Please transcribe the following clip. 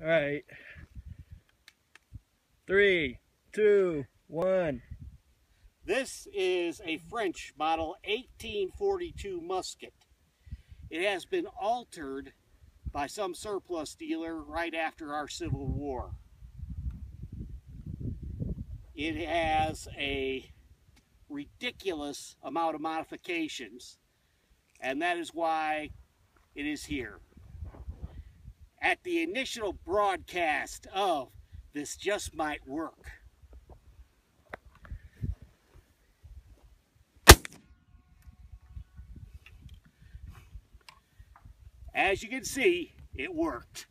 All right. 3, 2, 1. This is a French model 1842 musket. It has been altered by some surplus dealer right after our Civil War. It has a ridiculous amount of modifications, and that is why it is here. At the initial broadcast of This Just Might Work, as you can see, it worked.